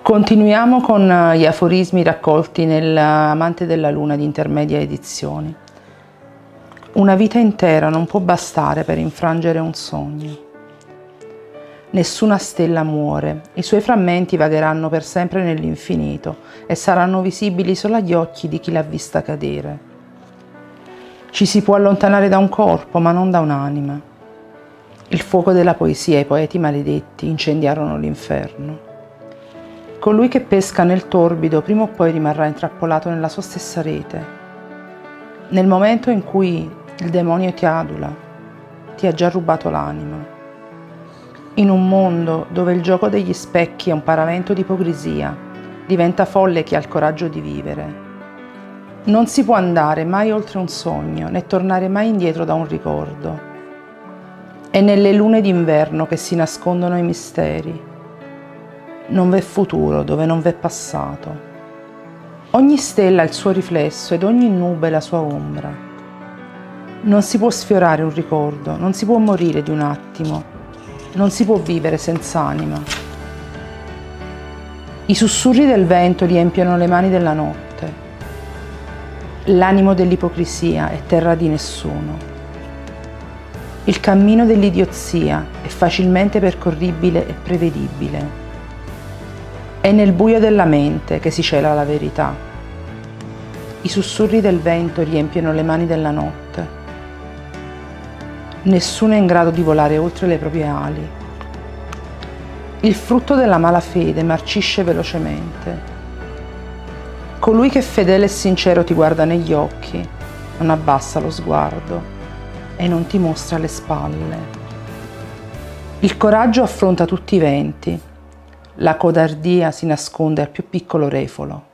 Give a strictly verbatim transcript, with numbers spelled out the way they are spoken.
Continuiamo con gli aforismi raccolti nell'Amante della Luna di Intermedia Edizioni. Una vita intera non può bastare per infrangere un sogno. Nessuna stella muore, i suoi frammenti vagheranno per sempre nell'infinito e saranno visibili solo agli occhi di chi l'ha vista cadere. Ci si può allontanare da un corpo, ma non da un'anima. Il fuoco della poesia e i poeti maledetti incendiarono l'inferno. Colui che pesca nel torbido prima o poi rimarrà intrappolato nella sua stessa rete. Nel momento in cui il demonio ti adula, ti ha già rubato l'anima. In un mondo dove il gioco degli specchi è un paravento di ipocrisia, diventa folle chi ha il coraggio di vivere. Non si può andare mai oltre un sogno, né tornare mai indietro da un ricordo. È nelle lune d'inverno che si nascondono i misteri. Non v'è futuro dove non v'è passato. Ogni stella ha il suo riflesso ed ogni nube la sua ombra. Non si può sfiorare un ricordo, non si può morire di un attimo, non si può vivere senza anima. I sussurri del vento riempiono le mani della notte. L'animo dell'ipocrisia è terra di nessuno. Il cammino dell'idiozia è facilmente percorribile e prevedibile. È nel buio della mente che si cela la verità. I sussurri del vento riempiono le mani della notte. Nessuno è in grado di volare oltre le proprie ali. Il frutto della malafede marcisce velocemente. Colui che è fedele e sincero ti guarda negli occhi, non abbassa lo sguardo e non ti mostra le spalle. Il coraggio affronta tutti i venti. La codardia si nasconde al più piccolo refolo.